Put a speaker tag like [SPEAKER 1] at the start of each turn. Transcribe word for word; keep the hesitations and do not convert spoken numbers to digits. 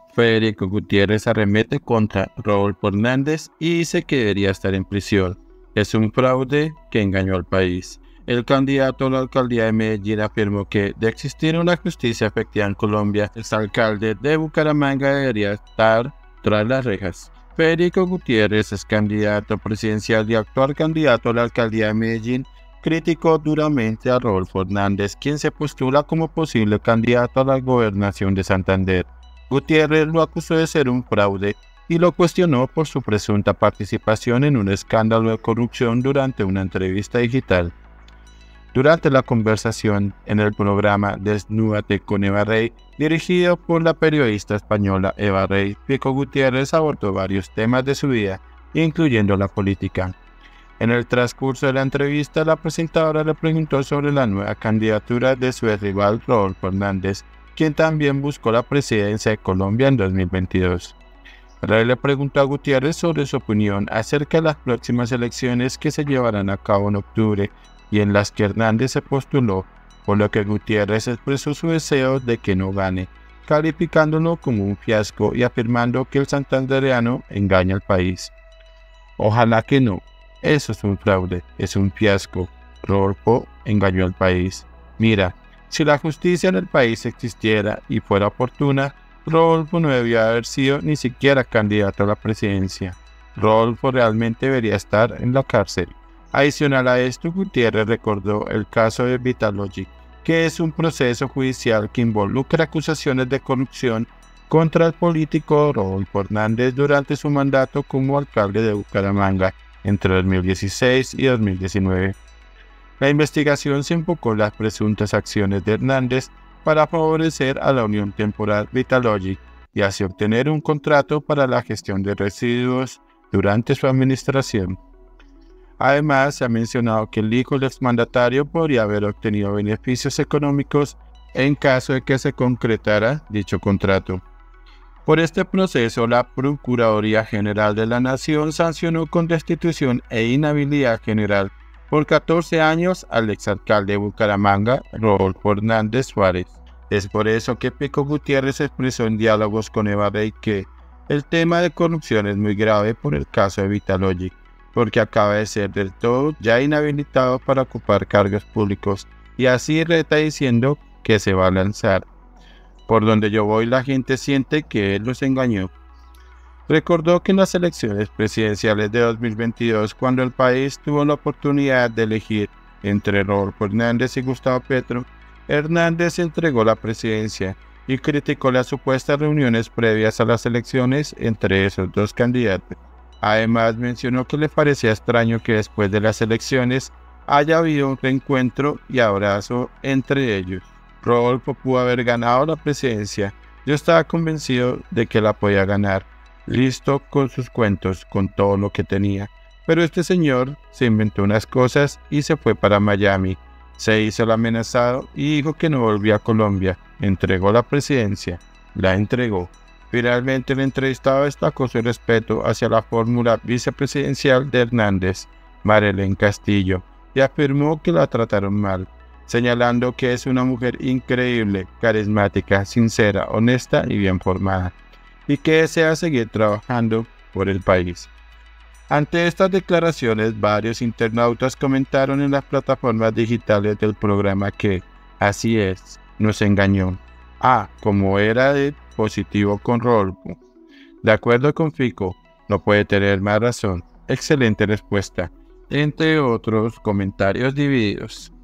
[SPEAKER 1] Federico Gutiérrez arremete contra Rodolfo Hernández y dice que debería estar en prisión. Es un fraude que engañó al país. El candidato a la alcaldía de Medellín afirmó que, de existir una justicia efectiva en Colombia, el alcalde de Bucaramanga debería estar tras las rejas. Federico Gutiérrez es candidato presidencial y actual candidato a la alcaldía de Medellín. Criticó duramente a Rodolfo Hernández, quien se postula como posible candidato a la gobernación de Santander. Gutiérrez lo acusó de ser un fraude y lo cuestionó por su presunta participación en un escándalo de corrupción durante una entrevista digital. Durante la conversación en el programa Desnúdate con Eva Rey, dirigido por la periodista española Eva Rey, Pico Gutiérrez abordó varios temas de su vida, incluyendo la política. En el transcurso de la entrevista, la presentadora le preguntó sobre la nueva candidatura de su rival Rodolfo Hernández, quien también buscó la presidencia de Colombia en dos mil veintidós. Rey le preguntó a Gutiérrez sobre su opinión acerca de las próximas elecciones que se llevarán a cabo en octubre y en las que Hernández se postuló, por lo que Gutiérrez expresó su deseo de que no gane, calificándolo como un fiasco y afirmando que el santandereano engaña al país. Ojalá que no, eso es un fraude, es un fiasco. Rodolfo engañó al país. Mira, si la justicia en el país existiera y fuera oportuna, Rodolfo no debía haber sido ni siquiera candidato a la presidencia. Rodolfo realmente debería estar en la cárcel. Adicional a esto, Gutiérrez recordó el caso de Vitalogic, que es un proceso judicial que involucra acusaciones de corrupción contra el político Rodolfo Hernández durante su mandato como alcalde de Bucaramanga entre dos mil dieciséis y dos mil diecinueve. La investigación se enfocó en las presuntas acciones de Hernández para favorecer a la Unión Temporal Vitalogic y así obtener un contrato para la gestión de residuos durante su administración. Además, se ha mencionado que el hijo del exmandatario podría haber obtenido beneficios económicos en caso de que se concretara dicho contrato. Por este proceso, la Procuraduría General de la Nación sancionó con destitución e inhabilidad general por catorce años al exalcalde de Bucaramanga, Rodolfo Hernández Suárez. Es por eso que Pico Gutiérrez expresó en diálogos con Eva Rey que el tema de corrupción es muy grave por el caso de Vitalogic, porque acaba de ser del todo ya inhabilitado para ocupar cargos públicos, y así reta diciendo que se va a lanzar. Por donde yo voy, la gente siente que él los engañó. Recordó que en las elecciones presidenciales de dos mil veintidós, cuando el país tuvo la oportunidad de elegir entre Rodolfo Hernández y Gustavo Petro, Hernández entregó la presidencia y criticó las supuestas reuniones previas a las elecciones entre esos dos candidatos. Además, mencionó que le parecía extraño que después de las elecciones haya habido un reencuentro y abrazo entre ellos. Rodolfo pudo haber ganado la presidencia. Yo estaba convencido de que la podía ganar, listo con sus cuentos, con todo lo que tenía. Pero este señor se inventó unas cosas y se fue para Miami. Se hizo el amenazado y dijo que no volvía a Colombia. Entregó la presidencia. La entregó. Finalmente, el entrevistado destacó su respeto hacia la fórmula vicepresidencial de Hernández, Marelén Castillo, y afirmó que la trataron mal, señalando que es una mujer increíble, carismática, sincera, honesta y bien formada, y que desea seguir trabajando por el país. Ante estas declaraciones, varios internautas comentaron en las plataformas digitales del programa que, así es, nos engañó. Ah, como era de positivo con Rodolfo. De acuerdo con Fico, no puede tener más razón. Excelente respuesta. Entre otros comentarios divididos.